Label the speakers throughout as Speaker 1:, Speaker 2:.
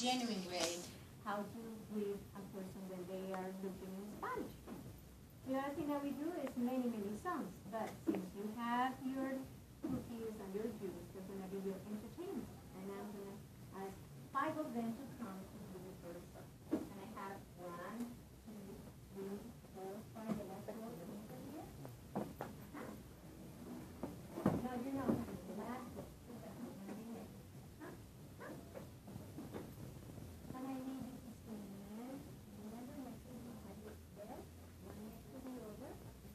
Speaker 1: genuine way how to greet a person when they are looking in Spanish. The other thing that we do is many songs, but since you have your cookies and your juice, they're going to be your entertainment. And I'm going to ask 5 of them to come to do the first song. And I have 1, 2, 3, 4, 5, the last 4 here. No, you know, the last 4. And I need you to stand. Remember my children have this there, one next to the other.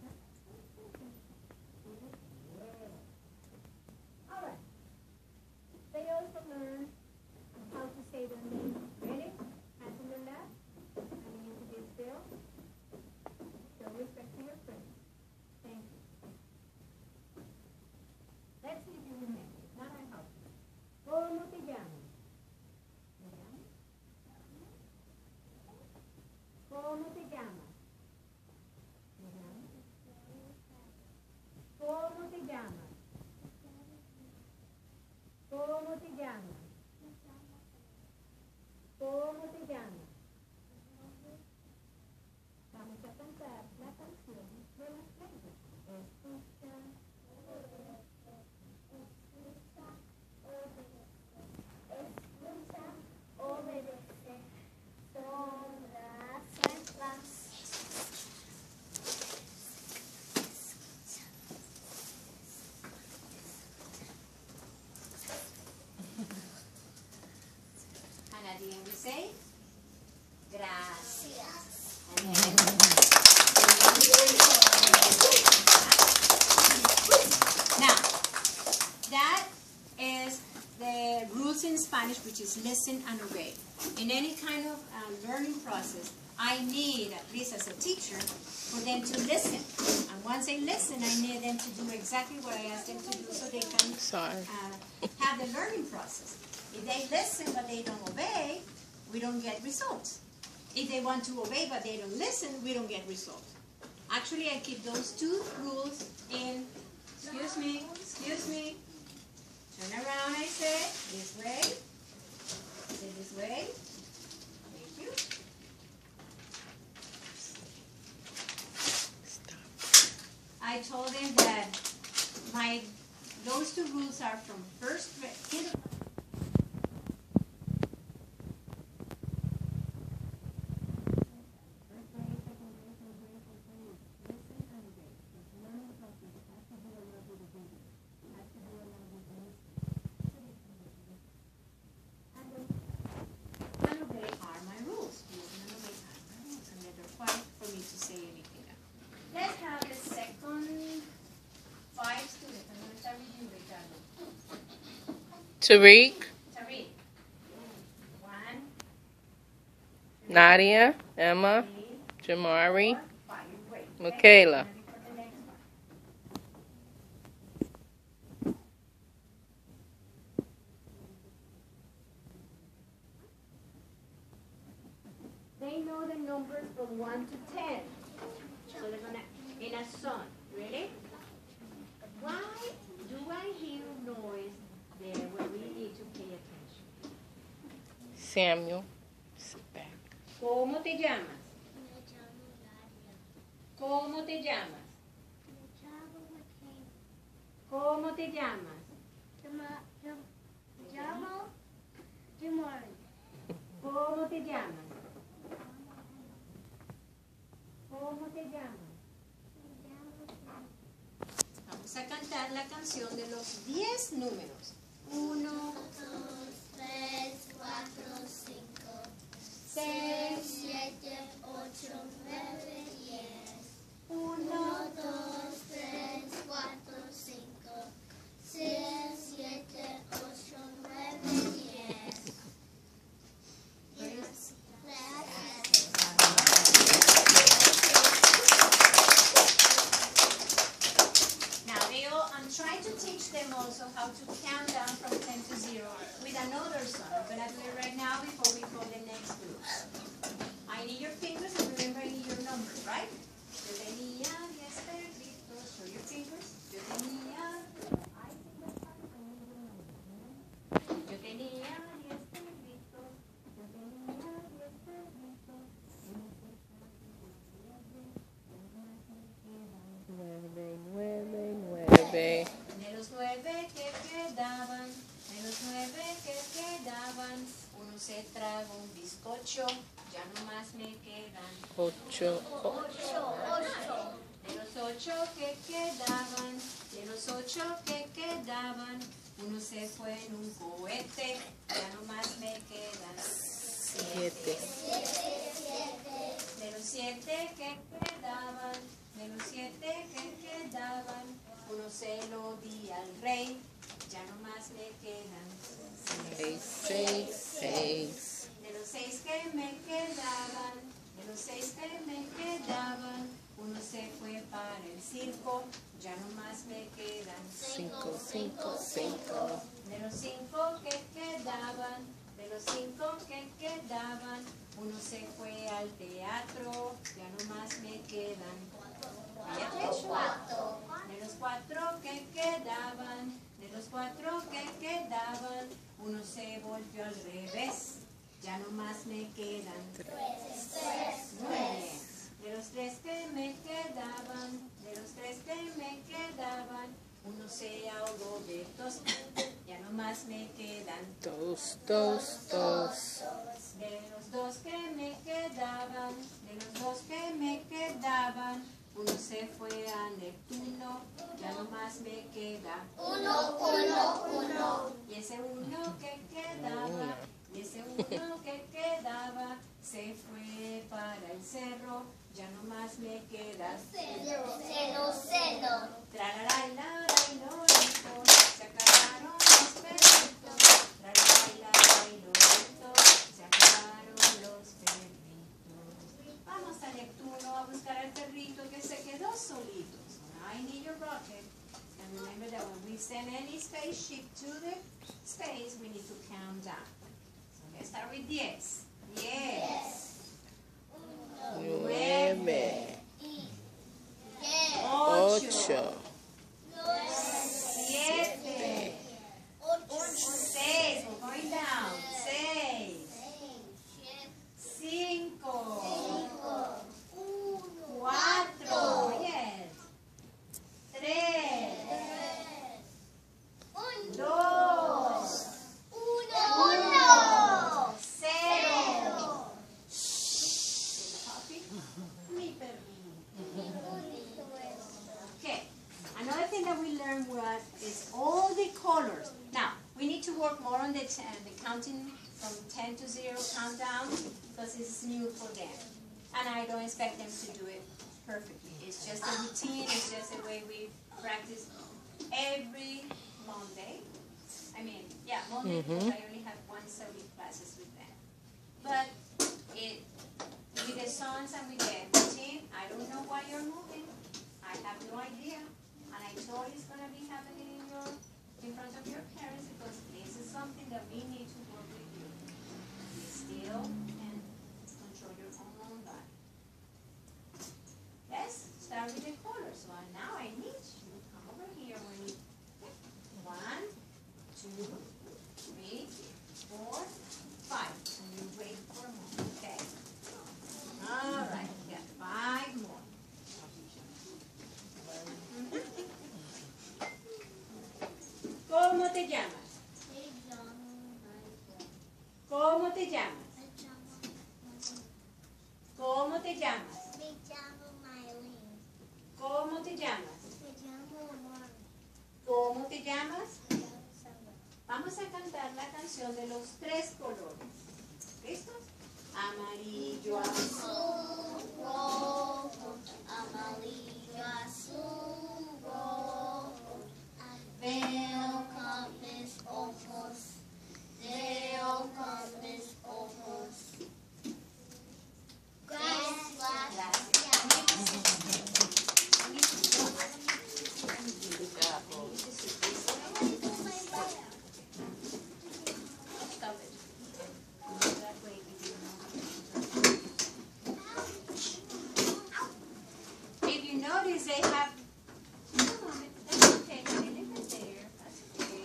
Speaker 1: All right. They also learn how to say their name. Ready? Hands on their lap. And you need to be still. Show respect to your friends. Thank you. Let's see if you remember. Not I hope. ¿Cómo te llamas? ¿Me llamas? ¿Cómo te llamas? ¿Me llamas? ¿Cómo te llamas? ¿Cómo te llamas? ¿Cómo te llamas? Vamos a cantar la canción de las leyes. Escucha, obedece, son las reglas. And at the end we say, gracias. And then, now, that is the rules in Spanish, which is listen and obey. In any kind of learning process, I need, at least as a teacher, for them to listen. And once they listen, I need them to do exactly what I ask them to do so they can have the learning process. If they listen but they don't obey, we don't get results. If they want to obey but they don't listen, we don't get results. Actually, I keep those 2 rules in, excuse me, turn around, I say, this way, say this way, thank you. I told them that those 2 rules are from first grade, kindergarten. Let's have the second 5 students. I'm going to start with you, Ricardo.
Speaker 2: Tariq.
Speaker 1: Tariq. 1.
Speaker 2: Nadia. Emma.
Speaker 1: 3,
Speaker 2: Jamari.
Speaker 1: 4, 5. Great.
Speaker 2: Michaela.
Speaker 1: Ready for the next one. They know the numbers from 1 to 10. So they're going to, in a song. Ready? Why do I hear noise there where we need to pay attention?
Speaker 2: Samuel. Sit back.
Speaker 1: ¿Cómo te llamas?
Speaker 3: Me llamo Nadia.
Speaker 1: ¿Cómo te llamas?
Speaker 3: Me llamo Michaela.
Speaker 1: ¿Cómo te llamas?
Speaker 3: Me llamo Jamari.
Speaker 1: ¿Cómo te llamas? ¿Cómo te llamas?
Speaker 3: Me llamo
Speaker 1: Vamos a cantar la canción de los 10 números. 1,
Speaker 3: 2, 3, 4, 5, 6, 7, 8, 9, 10. 1, 2, 3, 4, 5, 6, 7, 8, 9, 10. Gracias.
Speaker 1: I'm trying to teach them also how to count down from 10 to 0 with another song. I'm going to do it right now before we call the next group. I need your fingers, and remember I need your numbers, right? Yo tenía 10 perritos. Show your fingers. Yo tenía... Yo tenía 10 perritos. Yo se traga un bizcocho, ya nomás me quedan
Speaker 2: 8.
Speaker 1: de los 8 que quedaban, de los 8 que quedaban, uno se fue en un cohete, ya nomás me quedan
Speaker 2: 7.
Speaker 1: de los 7 que quedaban, de los 7 que quedaban, uno se lo di al rey, ya nomás me quedan
Speaker 2: 6.
Speaker 1: de los 6 que me quedaban, de los 6 que me quedaban, uno se fue para el circo, ya nomás me quedan
Speaker 2: 5.
Speaker 1: de los 5 que quedaban, de los 5 que quedaban, uno se fue al teatro, ya nomás me quedan 4. De los 4 que quedaban, de los 4 que quedaban, uno se volvió al revés, ya nomás me quedan 9. De los 3 que me quedaban, de los 3 que me quedaban, uno se ahogó de tos, ya nomás me quedan
Speaker 2: 2.
Speaker 1: de los 2 que me quedaban, de los 2 que me quedaban, uno se fue a Neptuno, ya nomás me queda
Speaker 3: 1.
Speaker 1: y ese 1 que quedaba, y ese 1 que quedaba, se fue para el cerro, ya nomás me queda
Speaker 3: 0.
Speaker 1: Tralalaylaraynorito, se acabaron los perritos, tralalaylaraynorito, se acabaron los perritos. Vamos a Neptuno a buscar al perrito que se quedó solito. So now I need your rocket. And remember that when we send any spaceship to the space, we need to count down. So let's start with 10. 10.
Speaker 2: 9.
Speaker 1: 8.
Speaker 2: 8.
Speaker 1: 7. 6. We're going down. 6. 5. 4. Yes. 3. 2. 0. Mi perrito. Okay. Another thing that we learned was is all the colors. Now we need to work more on the counting from 10 to 0 countdown because it's new for them, and I don't expect them to do it perfectly. It's just a routine. It's just the way we practice every Monday. I mean, yeah, Monday because I only have once a week classes with them. But with the songs and with the routine, I don't know why you're moving. I have no idea. And I told you it's going to be happening in front of your parents because this is something that we need to work with you. Be still and control your own body. Let's start with the colors. So now I need you to come over here when you 1, 2, 3, 4, 5. And you wait for a moment. Okay. All right. We got 5 more. ¿Cómo te llamas? ¿Cómo te llamas? ¿Cómo te llamas? ¿Cómo te llamas? ¿Cómo te llamas? Vamos a cantar la canción de los 3 colores. ¿Listos? Amarillo, azul,
Speaker 3: rojo, amarillo, azul, rojo. Veo con mis ojos, veo con mis ojos. Gracias.
Speaker 1: Stop it. That way we do not. If you notice, they have. That's okay. Leave it there. That's okay.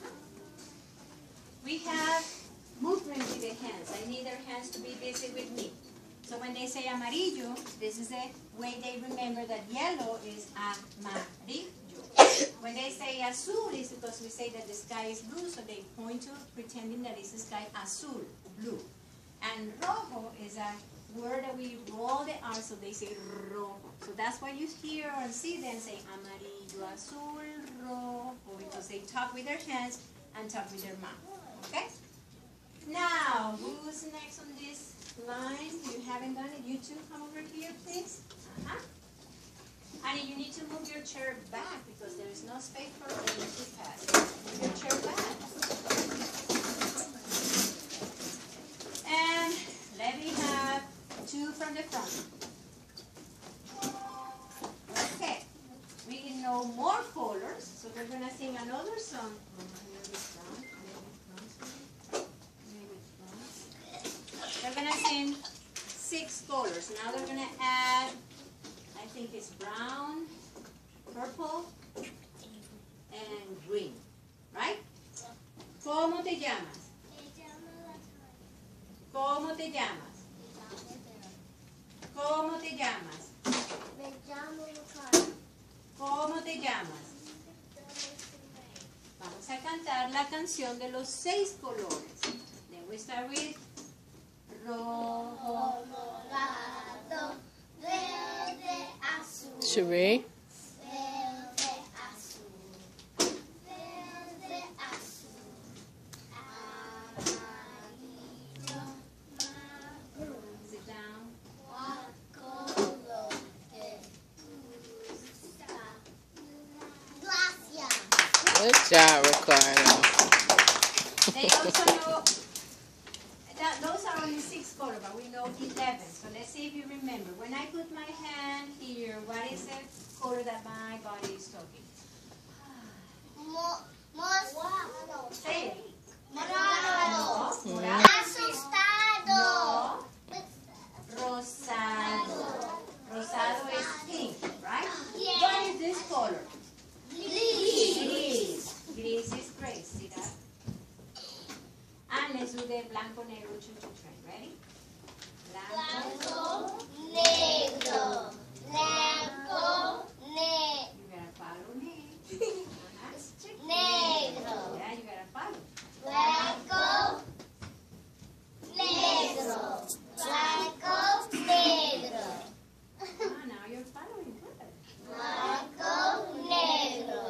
Speaker 1: We have movement with the hands. I need their hands to be busy with me. So when they say amarillo, this is the way they remember that yellow is amarillo. When they say azul, it's because we say that the sky is blue, so they point to pretending that it's the sky azul. blue. And rojo is a word that we roll the R, so they say rojo. So that's why you hear or see them say amarillo, azul, rojo, because they talk with their hands and talk with their mouth. Okay? Now, who's next on this line? You haven't done it. You two, come over here, please. And you need to move your chair back because there is no space for them to pass. Move your chair back. And let me have two from the front. Okay. We know more colors, so we're going to sing another song. They're going to sing 6 colors. Now they're going to add, I think it's brown, purple, and green. Right? ¿Cómo te llamas? ¿Cómo te llamas? ¿Cómo te llamas?
Speaker 3: Me llamo Ricardo.
Speaker 1: ¿Cómo te llamas? Vamos a cantar la canción de los 6 colores. Then we start with rojo,
Speaker 3: Colorado, verde, azul.
Speaker 2: Sheree?
Speaker 3: Verde, azul. Verde, azul. Amarillo, marrón.
Speaker 1: sit down.
Speaker 3: What color te gusta? Gracias.
Speaker 2: Good job, Ricardo.
Speaker 1: They also know that those are only 6 colors, but we know 11. So let's see if you remember. When I put my hand here, what is the color that my body is talking? Say it.
Speaker 3: Morado.
Speaker 1: No. Morado.
Speaker 3: Asustado.
Speaker 1: No. Rosado. Rosado is pink, right?
Speaker 3: Yes.
Speaker 1: What is this color?
Speaker 3: Gris.
Speaker 1: Gris. Gris is gray. See that? And let's do the blanco, negro, choo-choo train. Ready?
Speaker 3: Blanco, negro. Blanco, negro.
Speaker 1: You gotta follow me. Uh-huh.
Speaker 3: Negro.
Speaker 1: Yeah, you gotta follow.
Speaker 3: Blanco, negro. Blanco, negro.
Speaker 1: Ah, now you're following. Good.
Speaker 3: Blanco, negro.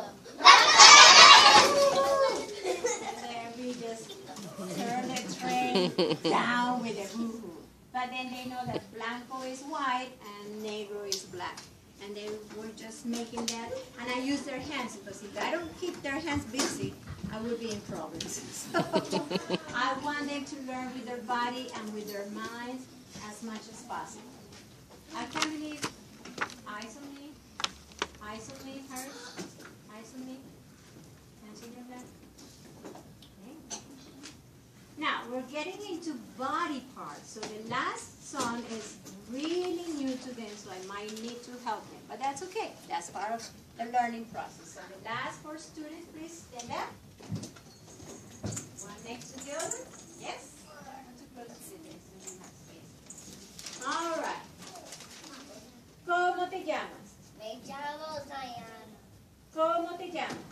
Speaker 1: And then we just turn the train down with the hoo-hoo. But then they know that blanco is white and negro is black. And they were just making that. And I use their hands because if I don't keep their hands busy, I will be in problems. So I want them to learn with their body and with their minds as much as possible. I can't believe eyes on me, hurts, eyes on me, hands on your left. Okay. Now, we're getting into body parts. So the last song is really new to them, so I might need to help them. But that's okay. That's part of the learning process. So the last 4 students, please stand up. One next to the other. Yes? Too close to the desk, so you have space. All right. ¿Cómo te llamas?
Speaker 3: Me llamo Diana.
Speaker 1: ¿Cómo te llamas?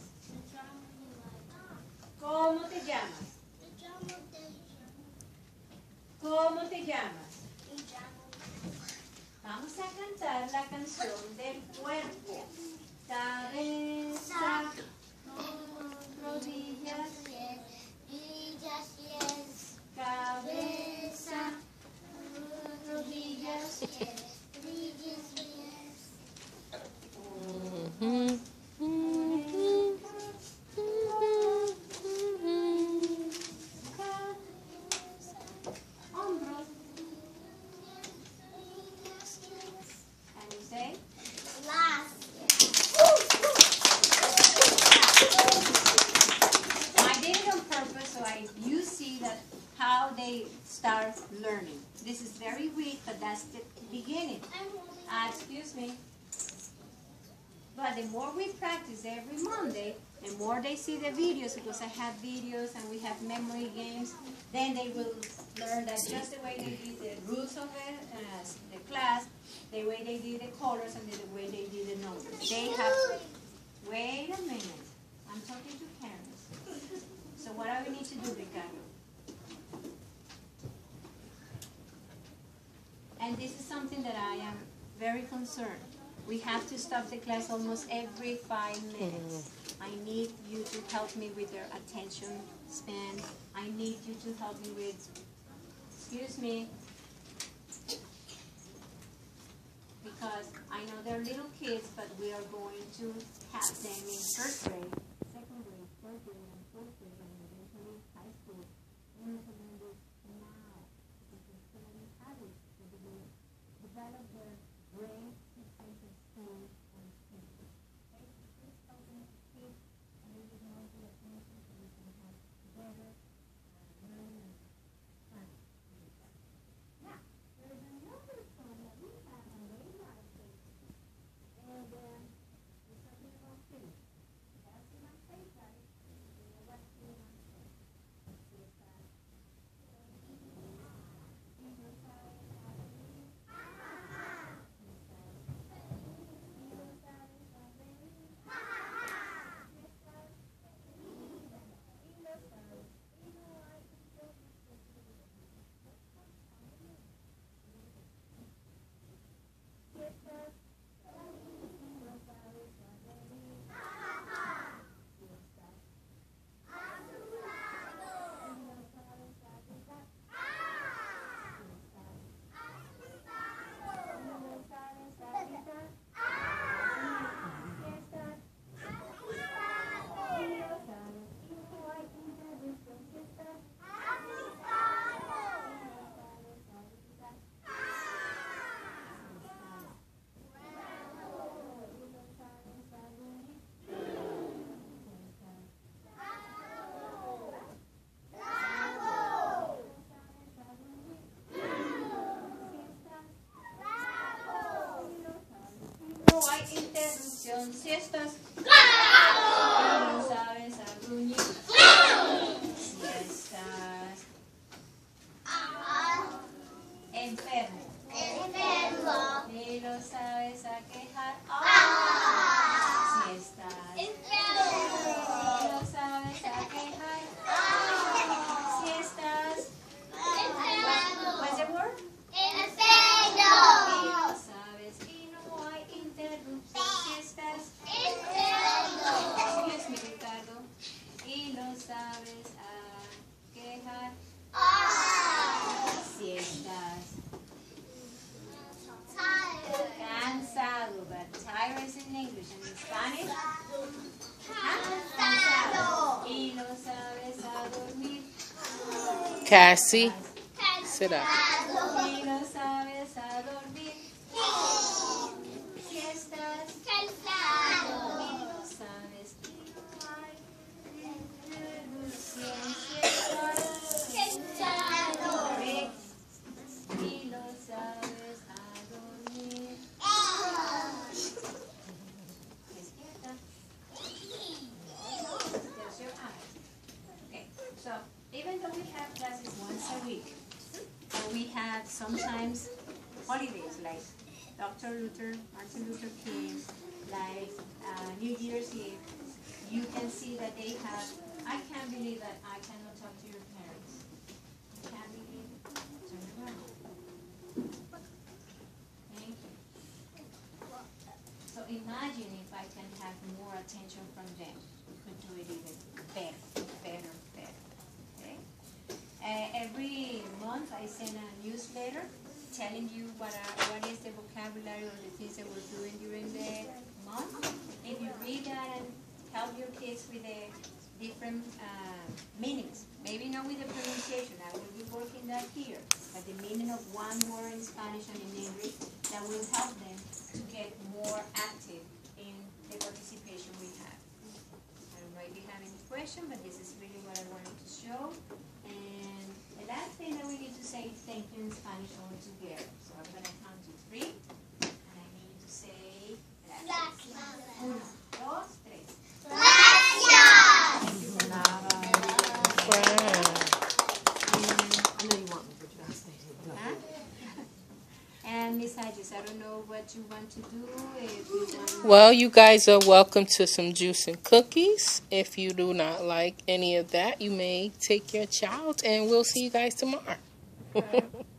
Speaker 1: ¿Cómo te llamas? ¿Cómo te llamas? Vamos a cantar la canción del cuerpo. Cabeza, rodillas,
Speaker 3: pies,
Speaker 1: cabeza, rodillas. Hombros. And you say? I did it on purpose so you see that how they start learning. This is very weak, but that's the beginning. Excuse me. But the more we practice every Monday, the more they see the videos, because I have videos and we have memory games, then they will learn that just the way they did the rules of the class, the way they did the colors, and the way they did the numbers. They have, wait a minute, I'm talking to parents. So what do we need to do, Ricardo? something that I am very concerned. We have to stop the class almost every 5 minutes. I need you to help me with their attention span. I need you to help me with, excuse me, because I know they're little kids, but we are going to have them in first grade, second grade, third grade, and fourth grade, and eventually high school. We need to learn this now, because they're still in habits to develop their brain to think of school and thinking. Okay, so please help them to keep a little bit more of the attention so we can have better learning and fun. Now, there is another song that we have on the United States, and we're talking about cities. That's in my face, right? You know what city I'm from? Let's see if that. No hay interrupción. Siestas. Y no sabes a gruñir. Siestas. Enfermo. Y lo sabes a quejar. Siestas. Y lo sabes a quejar. Siestas. What's the word? Y lo sabes y no hay interrupción. Siestas. Excuse me, Ricardo. Y lo sabes a quejar. Siestas. Cansado, but tired is in English and in Spanish. Cansado. Y lo sabes a dormir.
Speaker 2: Cassie, sit up.
Speaker 1: Y lo sabes a dormir. Siestas. Y lo sabes y no hay interrupción. Siestas. Y lo sabes a dormir. Despierta. Close your eyes. Okay, so even though we have classes once a week, and we have sometimes holidays like Martin Luther King, like New Year's Eve, you can see that they have, I can't believe that I cannot talk to your parents. I can't believe it. Turn around. Thank you. So imagine if I can have more attention from them. We could do it even better. Okay? Every month I send a newsletter telling you what is the vocabulary or the things that we're doing during the month. If you read that and help your kids with the different meanings, maybe not with the pronunciation, I will be working that here, but the meaning of one word in Spanish and in English, that will help them to get more active in the participation we have. I don't know if you have any question, but this is really what I wanted to show. And the last thing that we need to say is thank you in Spanish all together. So I'm going to count to 3, and I need to say gracias. 1, 2, 3. Thank you for that. And Miss Hedges, I don't know what you want to do. If you want
Speaker 2: Well, you guys are welcome to some juice and cookies. If you do not like any of that, you may take your child, and we'll see you guys tomorrow.